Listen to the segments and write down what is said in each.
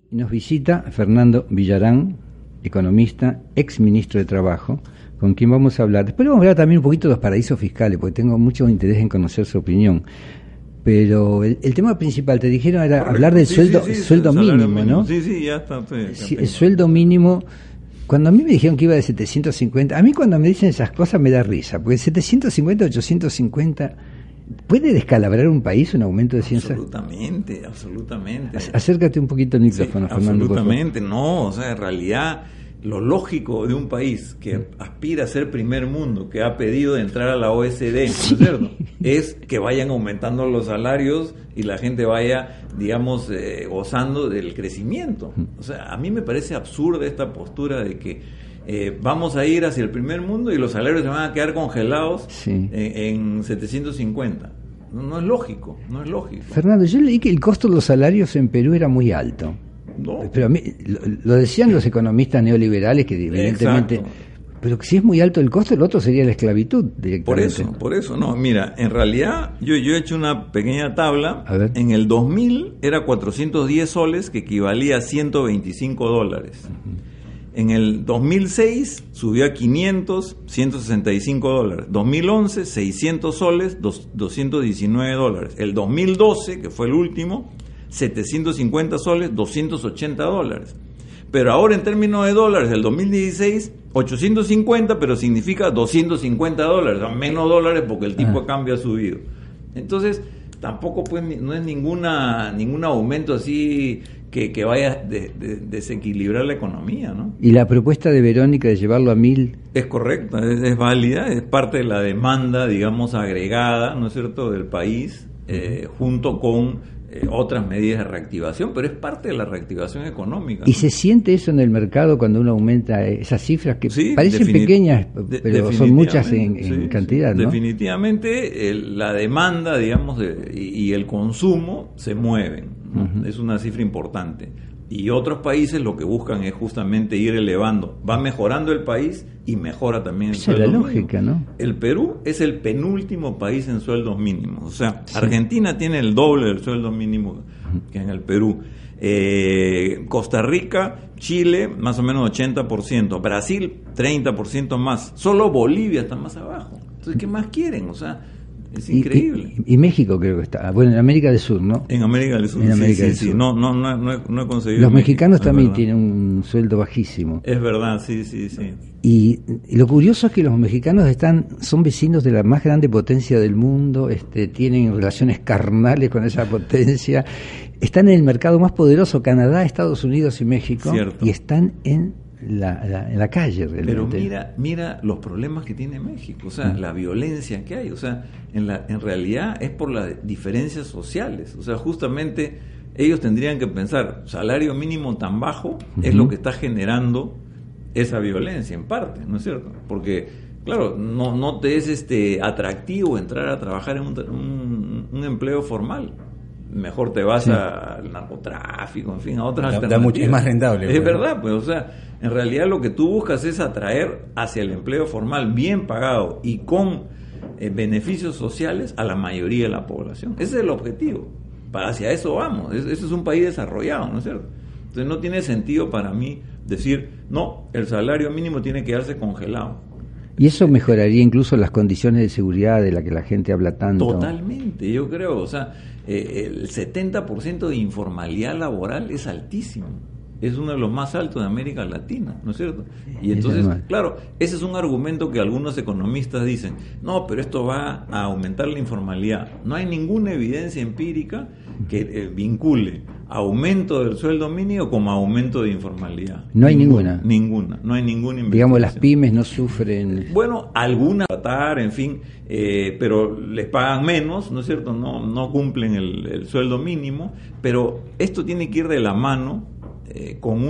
Nos visita Fernando Villarán, economista, ex ministro de Trabajo, con quien vamos a hablar. Después vamos a hablar también un poquito de los paraísos fiscales, porque tengo mucho interés en conocer su opinión. Pero el tema principal, te dijeron, era Correcto. hablar del Sí, sueldo mínimo, ¿no? Sí, ya está. Sí, el sueldo mínimo. Cuando a mí me dijeron que iba de 750, a mí cuando me dicen esas cosas me da risa, porque 750, 850... ¿Puede descalabrar un país un aumento de 100? Absolutamente. Acércate un poquito al micrófono, Sí, Fernando. absolutamente, no, o sea, en realidad lo lógico de un país que aspira a ser primer mundo, que ha pedido de entrar a la OECD, ¿no es cierto?, es que vayan aumentando los salarios y la gente vaya, digamos, gozando del crecimiento. O sea, a mí me parece absurda esta postura de que vamos a ir hacia el primer mundo y los salarios se van a quedar congelados en 750. No es lógico. Fernando, yo leí que el costo de los salarios en Perú era muy alto. No. Pero a mí, lo decían los economistas neoliberales, que evidentemente... Exacto. Pero si es muy alto el costo, el otro sería la esclavitud directamente. Por eso, no. Mira, en realidad yo he hecho una pequeña tabla. A ver. En el 2000 era 410 soles, que equivalía a $125. En el 2006 subió a 500, $165. 2011, 600 soles, $219. El 2012, que fue el último, 750 soles, $280. Pero ahora en términos de dólares, el 2016, 850, pero significa $250, o sea, menos dólares porque el tipo de cambio ha subido. Entonces, tampoco pues no es ningún aumento así que vaya a desequilibrar la economía, ¿no? Y la propuesta de Verónica de llevarlo a 1000... Es correcta, es válida, es parte de la demanda, digamos, agregada, ¿no es cierto?, del país, junto con otras medidas de reactivación, pero es parte de la reactivación económica, ¿no? ¿Y se siente eso en el mercado cuando uno aumenta esas cifras que sí, parecen pequeñas, pero son muchas en cantidad, ¿no? Definitivamente la demanda, digamos, y el consumo se mueven, ¿no? Es una cifra importante. Y otros países lo que buscan es justamente ir elevando. Va mejorando el país y mejora también el sueldo mínimo. Esa es la lógica, ¿no? El Perú es el penúltimo país en sueldos mínimos. O sea, Argentina tiene el doble del sueldo mínimo que en el Perú. Costa Rica, Chile, más o menos 80%. Brasil, 30% más. Solo Bolivia está más abajo. Entonces, ¿qué más quieren? O sea, es increíble. Y México creo que está. Bueno, en América del Sur, ¿no? En América del Sur, sí. No he conseguido. Los mexicanos también verdad. tienen un sueldo bajísimo. Es verdad, sí. Y lo curioso es que los mexicanos son vecinos de la más grande potencia del mundo, tienen relaciones carnales con esa potencia, están en el mercado más poderoso, Canadá, Estados Unidos y México, Cierto. Y están en la calle realmente. Pero mira los problemas que tiene México, o sea, la violencia que hay, o sea, en realidad es por las diferencias sociales, o sea, justamente ellos tendrían que pensar, salario mínimo tan bajo es lo que está generando esa violencia en parte, ¿no es cierto? Porque, claro, no te es atractivo entrar a trabajar en un empleo formal. Mejor te vas al narcotráfico, en fin, a otras alternativas. Es más rentable. Es verdad, pues, o sea, en realidad lo que tú buscas es atraer hacia el empleo formal bien pagado y con beneficios sociales a la mayoría de la población. Ese es el objetivo. Hacia eso vamos. Eso es un país desarrollado, ¿no es cierto? Entonces no tiene sentido para mí decir, no, el salario mínimo tiene que quedarse congelado. Y eso mejoraría incluso las condiciones de seguridad de la que la gente habla tanto. Totalmente, yo creo, o sea, el 70% de informalidad laboral es altísimo. Es uno de los más altos de América Latina, ¿no es cierto? Y entonces, claro, ese es un argumento que algunos economistas dicen, no, pero esto va a aumentar la informalidad. No hay ninguna evidencia empírica que vincule aumento del sueldo mínimo como aumento de informalidad. No hay ninguna. No hay ninguna investigación. Digamos, las pymes no sufren. Bueno, algunas en fin, pero les pagan menos, ¿no es cierto? No cumplen el sueldo mínimo, pero esto tiene que ir de la mano con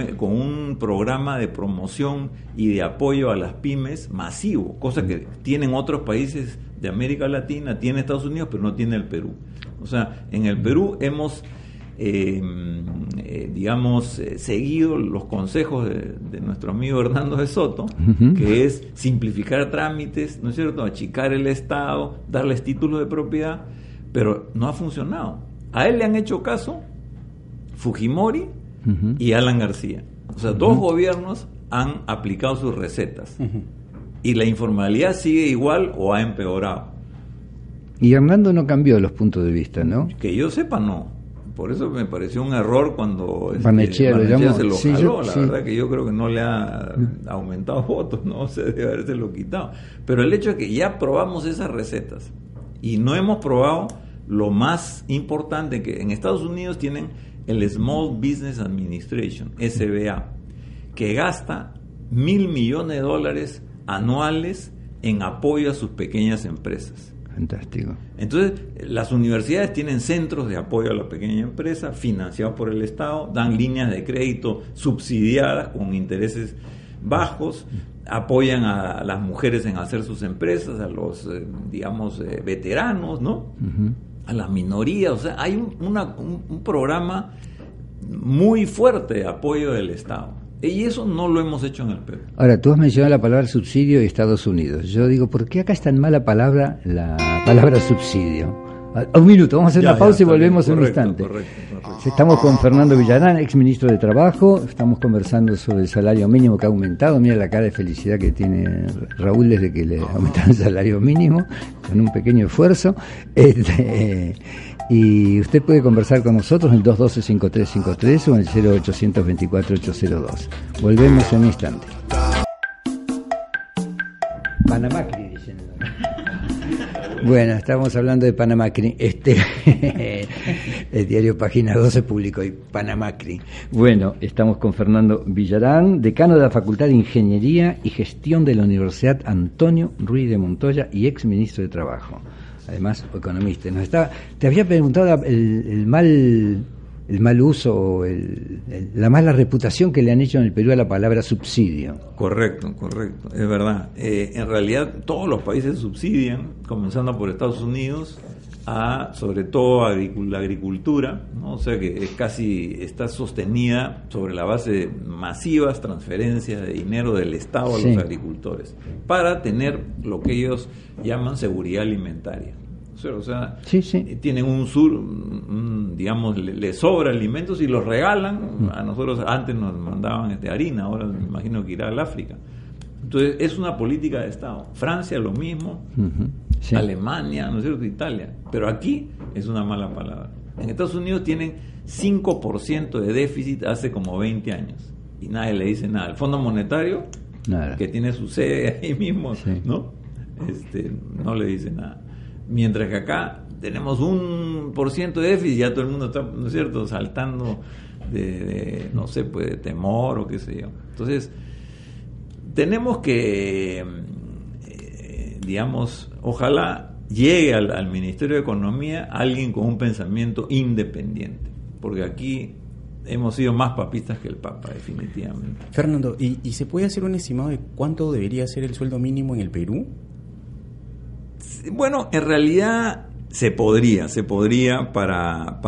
un programa de promoción y de apoyo a las pymes masivo, cosa que tienen otros países de América Latina, tiene Estados Unidos, pero no tiene el Perú. O sea, en el Perú hemos seguido los consejos de nuestro amigo Hernando de Soto, que es simplificar trámites, ¿no es cierto?, achicar el Estado, darles títulos de propiedad, pero no ha funcionado. A él le han hecho caso Fujimori y Alan García. O sea, dos gobiernos han aplicado sus recetas. Y la informalidad sigue igual o ha empeorado. Y Hernando no cambió los puntos de vista, ¿no? Que yo sepa, no. Por eso me pareció un error cuando Barnechea se lo sí, jaló. La verdad que yo creo que no le ha aumentado votos, no se debe habérselo quitado. Pero el hecho es que ya probamos esas recetas y no hemos probado lo más importante, que en Estados Unidos tienen el Small Business Administration, SBA, que gasta $1.000 millones anuales en apoyo a sus pequeñas empresas. Fantástico. Entonces, las universidades tienen centros de apoyo a la pequeña empresa financiados por el Estado, dan líneas de crédito subsidiadas con intereses bajos, apoyan a las mujeres en hacer sus empresas, a los, veteranos, ¿no? A las minorías. O sea, hay un programa muy fuerte de apoyo del Estado. Y eso no lo hemos hecho en el Perú. Ahora, tú has mencionado la palabra subsidio y Estados Unidos. Yo digo, ¿por qué acá es tan mala palabra la palabra subsidio? Un minuto, vamos a hacer una pausa y volvemos en un instante. Correcto. Estamos con Fernando Villarán, ex ministro de Trabajo. Estamos conversando sobre el salario mínimo que ha aumentado. Mira la cara de felicidad que tiene Raúl desde que le aumentaron el salario mínimo, con un pequeño esfuerzo. Y usted puede conversar con nosotros en el 212-5353 o en el 0824-802. Volvemos en un instante. Panamacri, dicen. Bueno, estamos hablando de Panamacri. El diario Página 12 publicó hoy Panamacri. Bueno, estamos con Fernando Villarán, decano de la Facultad de Ingeniería y Gestión de la Universidad Antonio Ruiz de Montoya y ex ministro de Trabajo. Además, economista. Te había preguntado el mal uso o la mala reputación que le han hecho en el Perú a la palabra subsidio. Correcto, es verdad. En realidad todos los países subsidian, comenzando por Estados Unidos, sobre todo la agricultura, ¿no? O sea que está sostenida sobre la base de masivas transferencias de dinero del Estado a los agricultores, para tener lo que ellos llaman seguridad alimentaria. O sea, tienen le sobra alimentos y los regalan. A nosotros antes nos mandaban harina, ahora me imagino que irá al África. Entonces es una política de Estado. Francia lo mismo, Alemania, ¿no es cierto?, Italia. Pero aquí es una mala palabra. En Estados Unidos tienen 5% de déficit hace como 20 años y nadie le dice nada. El Fondo Monetario, que tiene su sede ahí mismo, ¿no? No le dice nada. Mientras que acá tenemos 1% de déficit y ya todo el mundo está, ¿no es cierto?, saltando de temor o qué sé yo. Entonces, tenemos que, ojalá llegue al Ministerio de Economía alguien con un pensamiento independiente, porque aquí hemos sido más papistas que el Papa, definitivamente. Fernando, ¿y se puede hacer un estimado de cuánto debería ser el sueldo mínimo en el Perú? Bueno, en realidad se podría para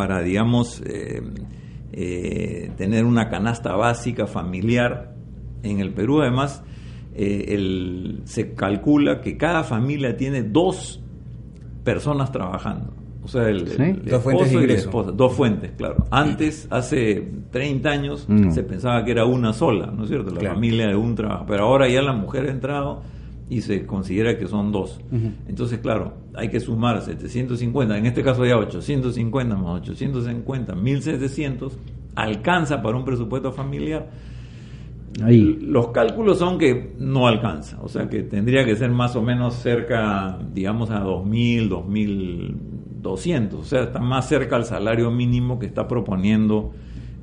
tener una canasta básica familiar. En el Perú, además, se calcula que cada familia tiene 2 personas trabajando. O sea, el dos fuentes de esposo y la ingreso. esposa. 2 fuentes, claro. Antes, hace 30 años, se pensaba que era una sola, ¿no es cierto? La familia de un trabajo. Pero ahora ya la mujer ha entrado y se considera que son 2. Entonces, claro, hay que sumar 750, en este caso ya 850 más 850, 1.700, alcanza para un presupuesto familiar. Ahí. Los cálculos son que no alcanza, o sea que tendría que ser más o menos cerca, a 2.000, 2.200, o sea, está más cerca al salario mínimo que está proponiendo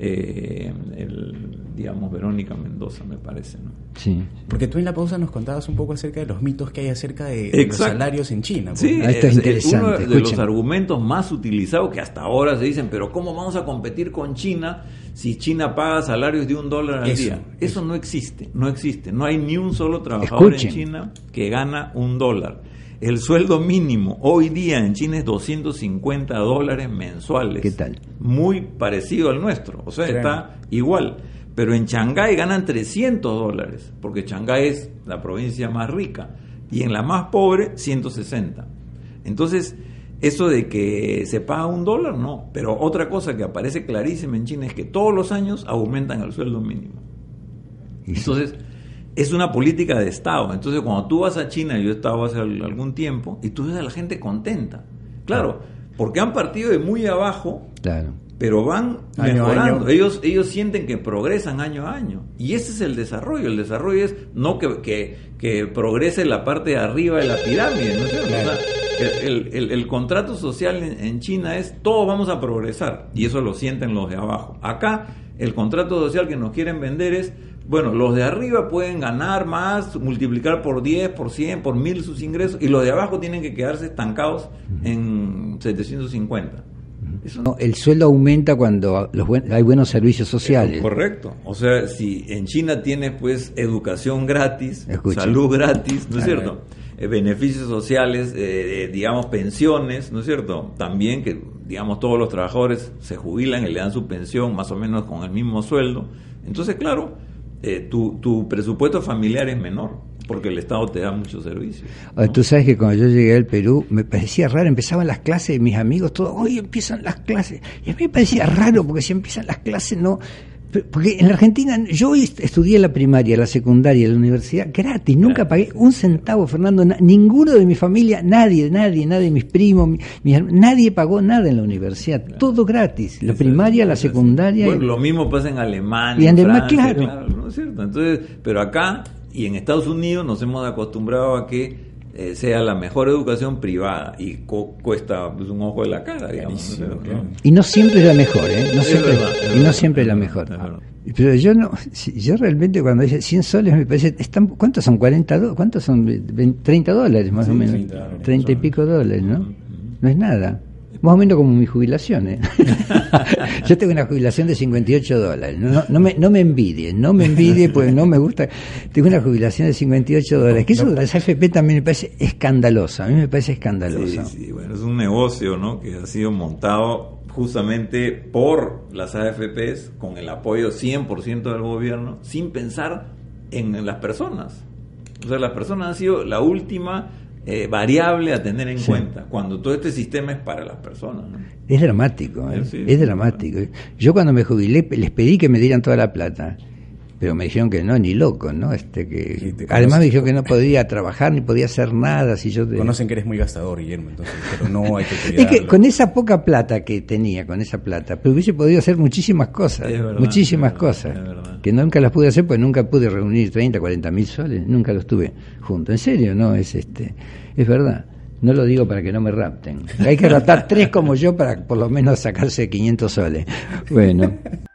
Verónica Mendoza, me parece, ¿no? Sí. Porque tú en la pausa nos contabas un poco acerca de los mitos que hay acerca de los salarios en China. Sí, esto es interesante. Uno de los argumentos más utilizados que hasta ahora se dicen, pero ¿cómo vamos a competir con China si China paga salarios de $1 al día? Eso no existe. No hay ni un solo trabajador en China que gana $1. El sueldo mínimo hoy día en China es $250 mensuales. ¿Qué tal? Muy parecido al nuestro, o sea, está igual. Pero en Shanghái ganan $300, porque Shanghái es la provincia más rica, y en la más pobre, 160. Entonces, Eso de que se paga $1, no. Pero otra cosa que aparece clarísima en China es que todos los años aumentan el sueldo mínimo. Entonces, es una política de Estado. Entonces, cuando tú vas a China, yo he estado hace algún tiempo, y tú ves a la gente contenta. Claro, porque han partido de muy abajo, claro, pero van año mejorando. a año. Ellos sienten que progresan año a año. Y ese es el desarrollo. El desarrollo es no que progrese la parte de arriba de la pirámide, ¿no es cierto? Claro. O sea, el contrato social en China es todos vamos a progresar, y eso lo sienten los de abajo. Acá el contrato social que nos quieren vender es, bueno, los de arriba pueden ganar más, multiplicar por 10, por 100, por 1000 sus ingresos, y los de abajo tienen que quedarse estancados en 750. Eso no, el sueldo aumenta cuando hay buenos servicios sociales. Correcto. O sea, si en China tienes pues educación gratis, Escucha, salud gratis, ¿no es claro, cierto? Beneficios sociales, digamos pensiones, ¿no es cierto? También que, digamos, todos los trabajadores se jubilan y le dan su pensión más o menos con el mismo sueldo. Entonces, claro, tu presupuesto familiar es menor, porque el Estado te da muchos servicios, ¿no? Tú sabes que cuando yo llegué al Perú me parecía raro, empezaban las clases de mis amigos, todos, hoy empiezan las clases, y a mí me parecía raro porque si empiezan las clases no, porque en la Argentina yo estudié la primaria, la secundaria, la universidad gratis, nunca pagué un centavo, Fernando, ninguno de mi familia, nadie, mis primos, nadie pagó nada en la universidad, todo gratis, la primaria, la secundaria. Bueno, lo mismo pasa en Alemania, y en Francia, claro, ¿no es cierto? Entonces, pero acá y en Estados Unidos nos hemos acostumbrado a que sea la mejor educación privada y cuesta pues, un ojo de la cara, digamos. Claro. Y no siempre es la mejor, no siempre, verdad, y no siempre es la mejor. Pero yo no, yo realmente cuando dice 100 soles me parece, ¿cuántos son? 40, ¿cuántos son? $30 más Sí, o menos. 30 y pico dólares, ¿no? No es nada. Más o menos como mi jubilación, ¿eh? Yo tengo una jubilación de $58. No me envidie, pues no me gusta. Tengo una jubilación de $58. Que eso de las AFP también me parece escandaloso. A mí me parece escandaloso. Sí, bueno, es un negocio, ¿no? Que ha sido montado justamente por las AFPs con el apoyo 100% del gobierno, sin pensar en las personas. O sea, las personas han sido la última variable a tener en cuenta cuando todo este sistema es para las personas, ¿no? Es dramático, Sí, es dramático. Yo cuando me jubilé les pedí que me dieran toda la plata, pero me dijeron que no, ni loco, ¿no? Además me dijeron que no podía trabajar ni podía hacer nada. Si yo Conocen que eres muy gastador, Guillermo, entonces, pero no hay que es cuidarlo. que con esa poca plata que tenía, pero hubiese podido hacer muchísimas cosas, Es verdad, muchísimas es cosas, verdad. que nunca las pude hacer porque nunca pude reunir 30, 40 mil soles, nunca los tuve juntos. En serio, no, es verdad. No lo digo para que no me rapten. Hay que raptar 3 como yo para por lo menos sacarse 500 soles. Bueno.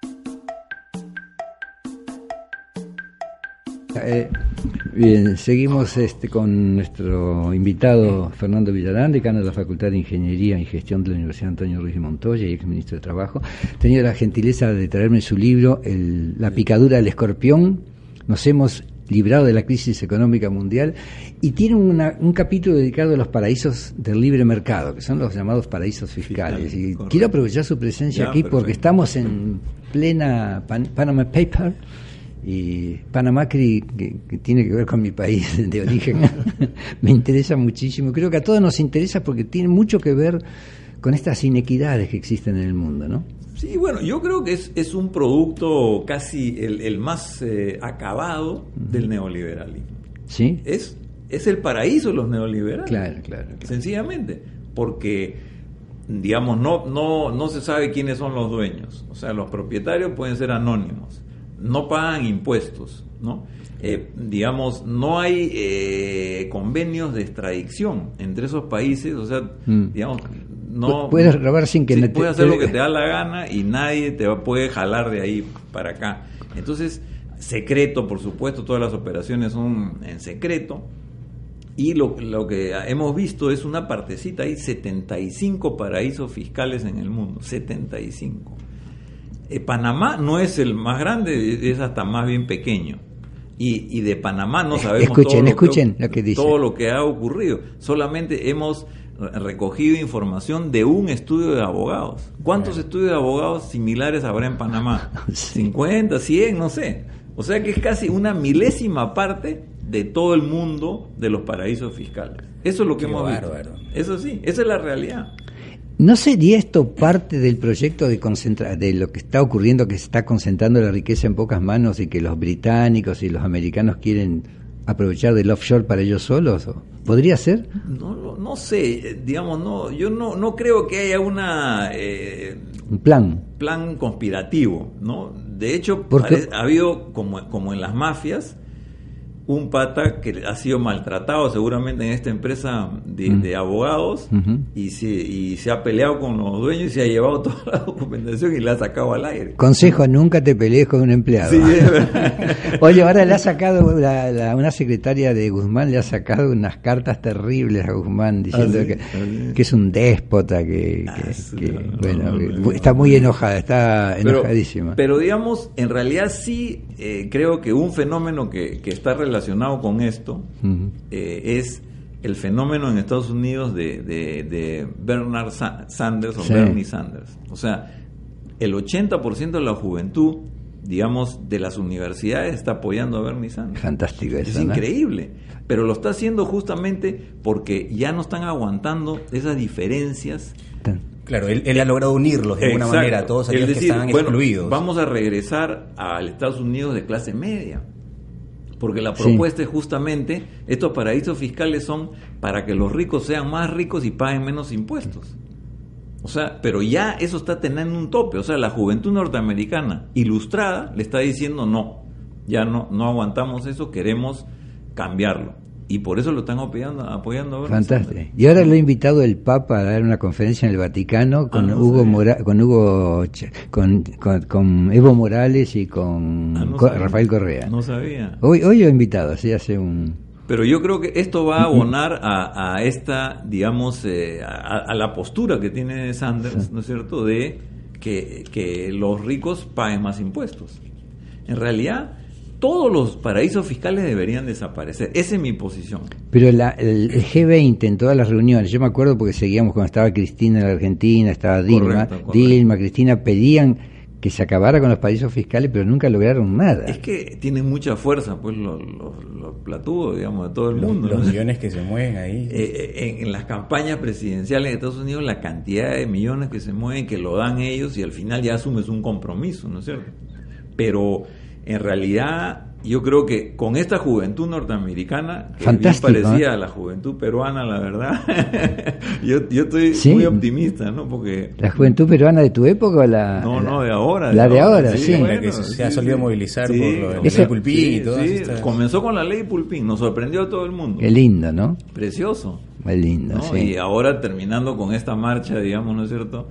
Bien, seguimos con nuestro invitado Fernando Villarán, decano de la Facultad de Ingeniería y Gestión de la Universidad Antonio Ruiz de Montoya y ex ministro de Trabajo. Ha tenido la gentileza de traerme su libro, La picadura del escorpión. Nos hemos librado de la crisis económica mundial, y tiene un capítulo dedicado a los paraísos del libre mercado, que son los llamados paraísos fiscales. Y quiero aprovechar su presencia aquí porque estamos en plena Panama Paper, y Panamacri, que tiene que ver con mi país de origen, me interesa muchísimo. Creo que a todos nos interesa porque tiene mucho que ver con estas inequidades que existen en el mundo, ¿no? Sí, bueno, yo creo que es un producto casi el más acabado del neoliberalismo. ¿Sí? Es el paraíso de los neoliberales. Claro. Sencillamente, porque, digamos, no se sabe quiénes son los dueños. O sea, los propietarios pueden ser anónimos, no pagan impuestos, ¿no? Digamos, no hay convenios de extradición entre esos países, o sea, digamos, no puedes robar sin que puedes hacer lo que te da la gana y nadie puede jalar de ahí para acá. Entonces, secreto, por supuesto, todas las operaciones son en secreto, y lo que hemos visto es una partecita, hay 75 paraísos fiscales en el mundo, 75. Panamá no es el más grande, es hasta más bien pequeño. Y de Panamá no sabemos todo lo que ha ocurrido. Solamente hemos recogido información de un estudio de abogados. ¿Cuántos estudios de abogados similares habrá en Panamá? 50, 100, no sé. O sea que es casi una milésima parte de todo el mundo de los paraísos fiscales. Eso es lo que hemos visto. Eso sí, esa es la realidad. ¿No sería esto parte del proyecto de lo que está ocurriendo, que se está concentrando la riqueza en pocas manos y que los británicos y los americanos quieren aprovechar del offshore para ellos solos? ¿Podría ser? No sé, digamos, yo no creo que haya un plan conspirativo, ¿no? De hecho, ha habido, como en las mafias, un pata que ha sido maltratado seguramente en esta empresa de abogados, y se ha peleado con los dueños y se ha llevado toda la documentación y la ha sacado al aire. Consejo, nunca te pelees con un empleado. Sí, es verdad. Oye, ahora le ha sacado una secretaria de Guzmán, le ha sacado unas cartas terribles a Guzmán diciendo que es un déspota, está muy enojada, está enojadísima. Pero digamos, en realidad sí creo que un fenómeno que está relacionado con esto es el fenómeno en Estados Unidos de Bernard Sanders o Bernie Sanders. O sea, el 80% de la juventud, digamos, de las universidades está apoyando a Bernie Sanders. Fantástico eso, es increíble, pero lo está haciendo justamente porque ya no están aguantando esas diferencias. Claro, él ha logrado unirlos de alguna manera a todos aquellos que estaban excluidos. Vamos a regresar al Estados Unidos de clase media, porque la propuesta es justamente, estos paraísos fiscales son para que los ricos sean más ricos y paguen menos impuestos. O sea, pero ya eso está teniendo un tope. O sea, la juventud norteamericana ilustrada le está diciendo ya no aguantamos eso, queremos cambiarlo. Y por eso lo están apoyando. Fantástico. Y ahora lo ha invitado el Papa a dar una conferencia en el Vaticano con con Evo Morales y con Rafael Correa. No sabía. Hoy lo he invitado, así hace un... Pero yo creo que esto va a abonar a esta, digamos, a la postura que tiene Sanders, ¿no es cierto?, de que los ricos paguen más impuestos. En realidad, todos los paraísos fiscales deberían desaparecer. Esa es mi posición. Pero el G20 en todas las reuniones, yo me acuerdo porque seguíamos cuando estaba Cristina en la Argentina, estaba Dilma, Cristina, pedían que se acabara con los paraísos fiscales, pero nunca lograron nada. Es que tienen mucha fuerza, pues, los platudos, digamos, de todo el mundo. Los millones que se mueven ahí. En las campañas presidenciales de Estados Unidos, la cantidad de millones que se mueven, que lo dan ellos, y al final ya asumes un compromiso, ¿no es cierto? Pero en realidad yo creo que con esta juventud norteamericana, que es bien parecida a la juventud peruana, la verdad, yo estoy muy optimista, ¿no? Porque ¿la juventud peruana de tu época o la...? No, de ahora. La de ahora, sí. Bueno, que se ha solido movilizar por la ley Pulpín y todo eso. Comenzó con la ley Pulpín, nos sorprendió a todo el mundo. Qué lindo, ¿no? Precioso. Muy lindo, ¿no? Y ahora terminando con esta marcha, digamos, ¿no es cierto?,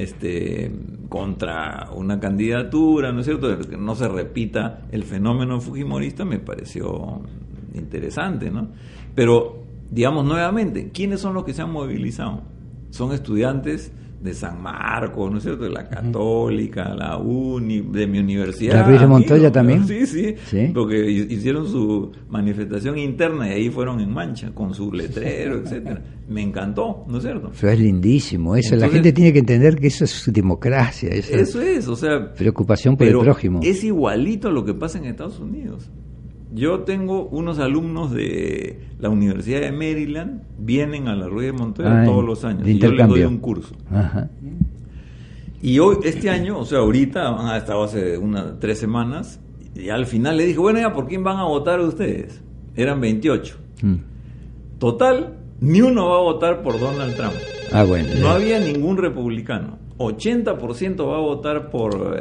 contra una candidatura, ¿no es cierto?, que no se repita el fenómeno fujimorista, me pareció interesante, ¿no? Pero, digamos, nuevamente, ¿quiénes son los que se han movilizado? Son estudiantes de San Marcos, ¿no es cierto?, de la Católica, la UNI, de mi universidad. ¿La Ruiz de Montoya también? Sí, porque hicieron su manifestación interna y ahí fueron en mancha, con su letrero, etcétera. Me encantó, ¿no es cierto? Pero es lindísimo eso. Entonces, la gente tiene que entender que eso es democracia. Eso es, o sea... preocupación por el prójimo. Es igualito a lo que pasa en Estados Unidos. Yo tengo unos alumnos de la Universidad de Maryland, vienen a la Ruiz de Montoya todos los años, y yo les doy un curso. Ajá. Y hoy, este año, o sea, ahorita, han estado hace 3 semanas, y al final le dije, bueno, ya, ¿por quién van a votar ustedes? Eran 28. Total, ni uno va a votar por Donald Trump. Bueno. No había ningún republicano. 80% va a votar por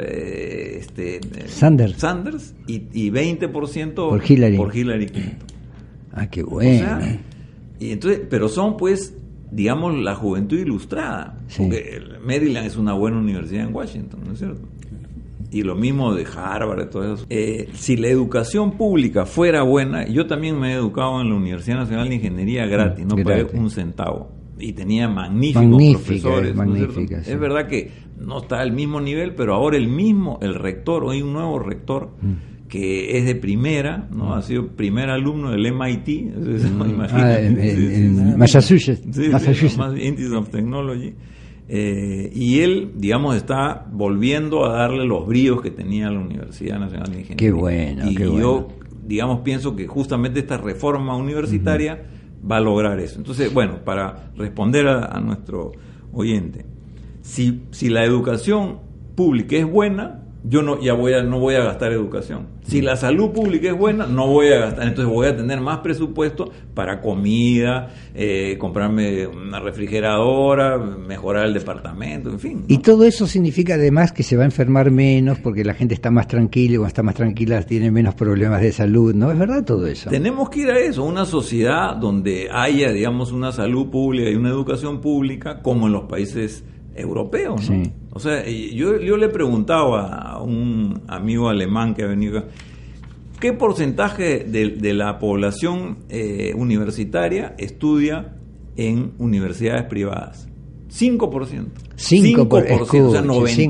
Sanders y 20% por Hillary Clinton. Qué bueno. O sea, y entonces, pero son, pues, digamos, la juventud ilustrada. Sí. Porque Maryland es una buena universidad en Washington, ¿no es cierto? Y lo mismo de Harvard y todo eso. Si la educación pública fuera buena, yo también me he educado en la Universidad Nacional de Ingeniería gratis, no pagué un centavo. Y tenía magníficos profesores. Magnífica, sí. Es verdad que no está al mismo nivel, pero ahora el rector, hoy un nuevo rector, que es de primera, ¿no? Ha sido primer alumno del MIT, en Massachusetts. Institute of Technology. Y él, digamos, está volviendo a darle los bríos que tenía la Universidad Nacional de Ingeniería. Qué bueno, yo digamos, pienso que justamente esta reforma universitaria va a lograr eso. Entonces, bueno, para responder a nuestro oyente, si la educación pública es buena, yo no voy a gastar educación. Si la salud pública es buena, no voy a gastar. Entonces voy a tener más presupuesto para comida, comprarme una refrigeradora, mejorar el departamento, en fin, ¿no? Y todo eso significa además que se va a enfermar menos porque la gente está más tranquila, y cuando está más tranquila tiene menos problemas de salud, ¿no? ¿Es verdad todo eso? Tenemos que ir a eso, una sociedad donde haya, digamos, una salud pública y una educación pública como en los países europeos, ¿no? Sí. O sea, yo le preguntaba a un amigo alemán que ha venido acá, ¿qué porcentaje de la población universitaria estudia en universidades privadas? 5%. 5%, o sea,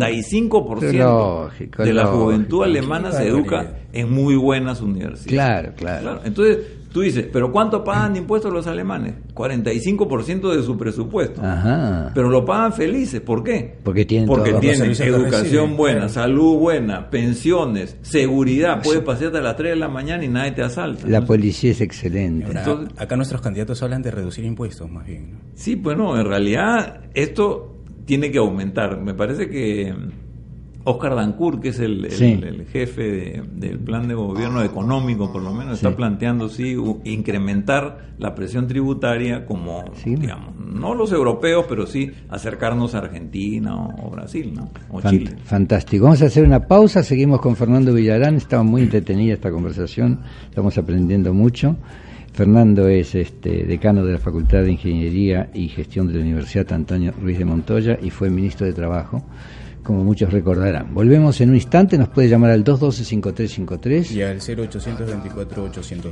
95% de la juventud alemana se educa en muy buenas universidades. Claro. Entonces, tú dices, ¿pero cuánto pagan de impuestos los alemanes? 45% de su presupuesto. Ajá. Pero lo pagan felices. ¿Por qué? Porque tienen educación buena, salud buena, pensiones, seguridad. Puedes pasearte a las 3 de la mañana y nadie te asalta. La policía es excelente. Ahora, entonces, acá nuestros candidatos hablan de reducir impuestos, más bien, ¿no? Sí, bueno, en realidad esto tiene que aumentar. Me parece que Oscar Dancourt, que es el jefe del plan de gobierno económico, por lo menos, está planteando incrementar la presión tributaria como, digamos, no los europeos, pero sí acercarnos a Argentina o Brasil, ¿no? O Chile. Fantástico. Vamos a hacer una pausa, seguimos con Fernando Villarán. Estaba muy entretenida esta conversación, estamos aprendiendo mucho. Fernando es decano de la Facultad de Ingeniería y Gestión de la Universidad Antonio Ruiz de Montoya y fue ministro de Trabajo, como muchos recordarán. Volvemos en un instante, nos puede llamar al 212-5353 y al 0824-802.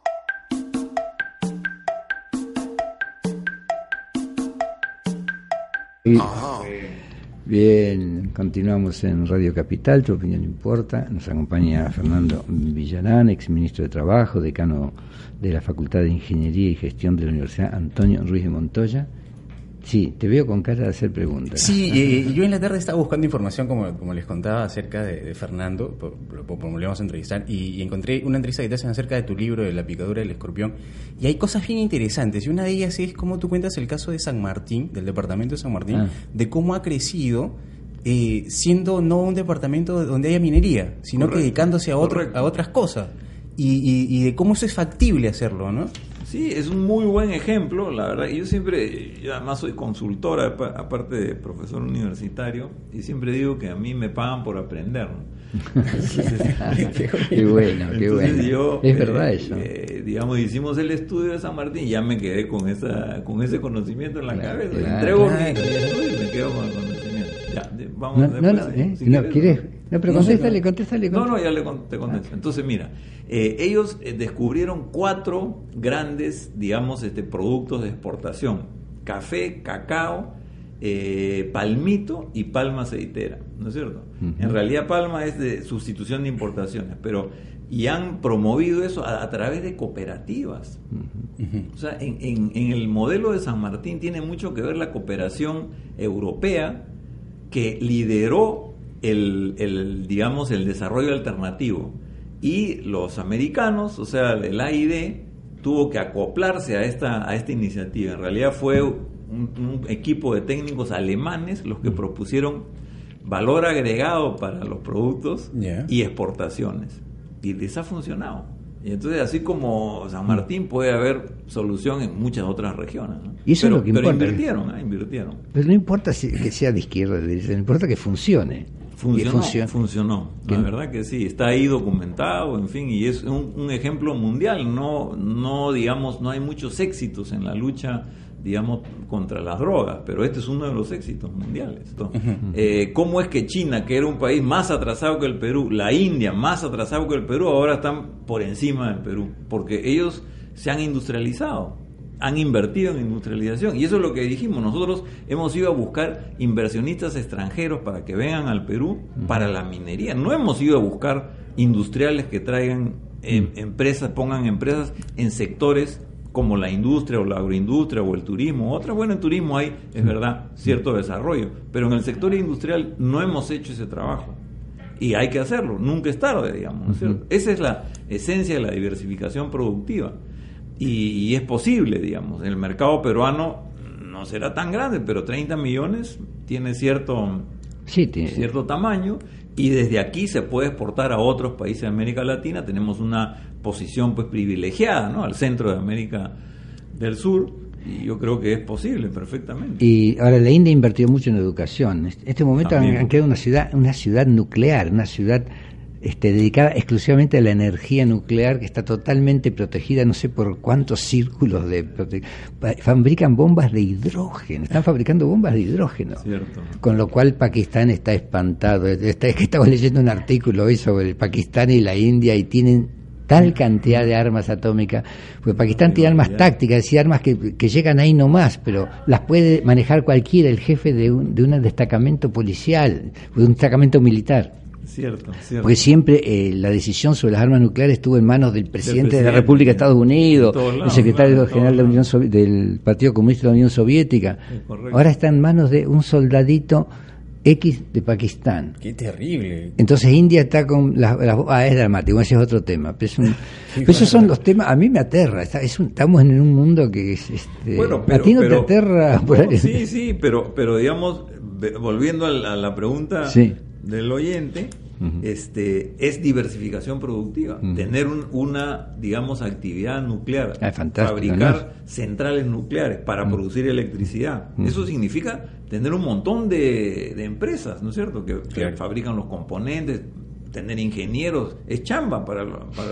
Bien, continuamos en Radio Capital, tu opinión importa. Nos acompaña Fernando Villarán, exministro de Trabajo, decano de la Facultad de Ingeniería y Gestión de la Universidad Antonio Ruiz de Montoya. Sí, te veo con cara de hacer preguntas. Sí, yo en la tarde estaba buscando información, como les contaba, acerca de Fernando, por le vamos a entrevistar, y encontré una entrevista que te hacen acerca de tu libro, de La picadura del escorpión, y hay cosas bien interesantes, y una de ellas es cómo tú cuentas el caso de San Martín, del departamento de San Martín, de cómo ha crecido, siendo no un departamento donde haya minería, sino que dedicándose a otras cosas, y de cómo eso es factible hacerlo, ¿no? Sí, es un muy buen ejemplo, la verdad. Yo además soy consultora, aparte de profesor universitario, y siempre digo que a mí me pagan por aprender, ¿no? Qué bueno. Es verdad eso. Digamos, hicimos el estudio de San Martín y ya me quedé con ese conocimiento en la cabeza. Entrego mi estudio y me quedo con el conocimiento. Ya, vamos ¿quieres? No, pero contéstale. No, ya te contesto. Entonces, mira, ellos descubrieron 4 grandes, digamos, productos de exportación: café, cacao, palmito y palma aceitera, ¿no es cierto? Uh-huh. En realidad palma es de sustitución de importaciones, y han promovido eso a través de cooperativas. Uh-huh. O sea, en el modelo de San Martín tiene mucho que ver la cooperación europea, que lideró el desarrollo alternativo, y los americanos, o sea, el AID tuvo que acoplarse a esta iniciativa. En realidad fue un equipo de técnicos alemanes los que propusieron valor agregado para los productos y exportaciones, y les ha funcionado. Y entonces, así como San Martín, puede haber solución en muchas otras regiones, ¿no? Y eso es lo que importa. Invirtieron. Pero no importa que sea de izquierda o de derecha, no importa que funcione. Funcionó. La verdad que sí, está ahí documentado, en fin, y es un ejemplo mundial. No digamos, no hay muchos éxitos en la lucha, digamos, contra las drogas, pero este es uno de los éxitos mundiales. ¿Cómo es que China, que era un país más atrasado que el Perú, la India más atrasado que el Perú, ahora están por encima del Perú? Porque ellos se han industrializado, han invertido en industrialización, y eso es lo que dijimos. Nosotros hemos ido a buscar inversionistas extranjeros para que vengan al Perú para la minería. No hemos ido a buscar industriales que traigan pongan empresas en sectores como la industria o la agroindustria o el turismo. En turismo hay, es verdad, cierto desarrollo, pero en el sector industrial no hemos hecho ese trabajo. Y hay que hacerlo, nunca es tarde, digamos, ¿no es cierto? Esa es la esencia de la diversificación productiva. Y es posible, digamos. El mercado peruano no será tan grande, pero 30 millones tiene cierto tamaño, y desde aquí se puede exportar a otros países de América Latina. Tenemos una posición pues privilegiada, ¿no?, al centro de América del Sur, y yo creo que es posible perfectamente. Y ahora la India ha invertido mucho en educación. En este momento han creado una ciudad nuclear, una ciudad dedicada exclusivamente a la energía nuclear, que está totalmente protegida, no sé por cuántos círculos fabrican bombas de hidrógeno, están fabricando bombas de hidrógeno. Cierto. Con lo cual Pakistán está espantado. Estaba leyendo un artículo hoy sobre Pakistán y la India, y tienen tal cantidad de armas atómicas, porque Pakistán tiene armas tácticas, es decir, armas que llegan ahí nomás, pero las puede manejar cualquiera, el jefe de un destacamento policial, de un destacamento militar. Cierto. Porque siempre la decisión sobre las armas nucleares estuvo en manos del presidente de la República de Estados Unidos, el secretario general de la del Partido Comunista de la Unión Soviética. Ahora está en manos de un soldadito X de Pakistán. ¡Qué terrible! Entonces India está con es dramático, ese es otro tema. Pero esos son los temas, a mí me aterra. Estamos en un mundo que es... ¿a ti no te aterra? Sí, pero digamos, volviendo a la pregunta del oyente, es diversificación productiva. Tener una, digamos, actividad nuclear, fabricar centrales nucleares para producir electricidad. Eso significa tener un montón de empresas, ¿no es cierto?, que fabrican los componentes, tener ingenieros, es chamba para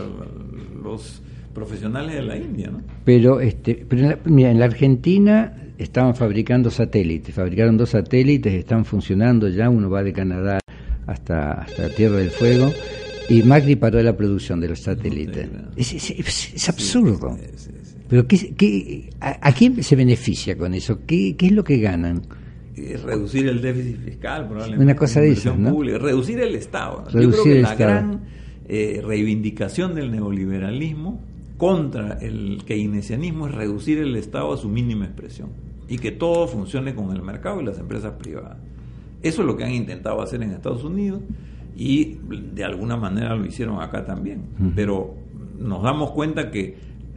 los profesionales de la India, ¿no? Pero mira, en la Argentina estaban fabricaron 2 satélites, están funcionando ya, uno va de Canadá hasta Tierra del Fuego, y Macri paró la producción de los satélites. Es absurdo. Sí. Pero ¿a quién se beneficia con eso? ¿Qué es lo que ganan? Reducir el déficit fiscal, probablemente. Una cosa de esas, ¿no? Pública, reducir el Estado. Yo creo que la gran reivindicación del neoliberalismo contra el keynesianismo es reducir el Estado a su mínima expresión y que todo funcione con el mercado y las empresas privadas. Eso es lo que han intentado hacer en Estados Unidos y de alguna manera lo hicieron acá también. Pero nos damos cuenta que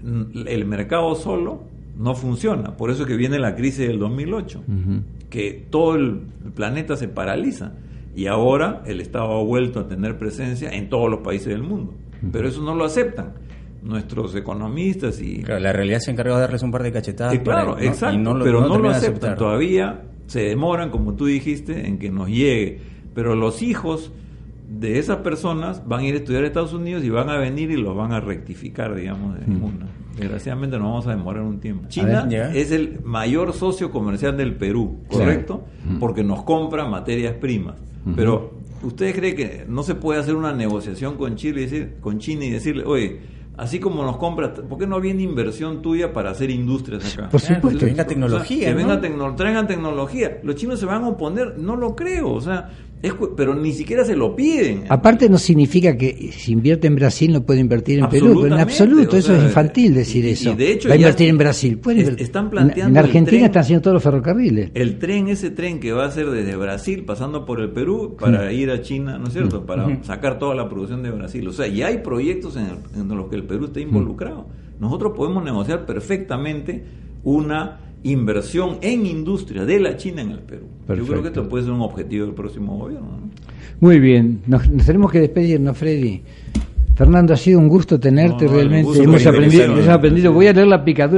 el mercado solo no funciona. Por eso es que viene la crisis del 2008, que todo el planeta se paraliza y ahora el Estado ha vuelto a tener presencia en todos los países del mundo. Pero eso no lo aceptan nuestros economistas y... Claro, la realidad se ha encargado de darles un par de cachetadas. Claro, exacto, pero no lo aceptan. Todavía se demoran, como tú dijiste, en que nos llegue. Pero los hijos de esas personas van a ir a estudiar a Estados Unidos y van a venir y los van a rectificar, digamos, de una. Desgraciadamente nos vamos a demorar un tiempo. China es el mayor socio comercial del Perú, ¿correcto? Porque nos compra materias primas. Pero, ¿ustedes creen que no se puede hacer una negociación con China y decirle, oye, así como nos compra, ¿por qué no viene inversión tuya para hacer industrias acá? Por supuesto. Que venga tecnología, traigan tecnología. Los chinos se van a oponer, no lo creo, o sea, pero ni siquiera se lo piden. Aparte no significa que si invierte en Brasil no puede invertir en Perú, pero en absoluto, eso es infantil decir eso. De hecho, va a invertir en Brasil. Están planteando en Argentina están haciendo todos los ferrocarriles. Ese tren que va a ser desde Brasil, pasando por el Perú, para ir a China, ¿no es cierto? Para sacar toda la producción de Brasil. O sea, ya hay proyectos en los que el Perú está involucrado. Nosotros podemos negociar perfectamente una inversión en industria de la China en el Perú. Perfecto. Yo creo que esto puede ser un objetivo del próximo gobierno, ¿no? Muy bien, nos tenemos que despedirnos, Freddy. Fernando, ha sido un gusto tenerte realmente. Hemos aprendido. Voy a leer La Picadura.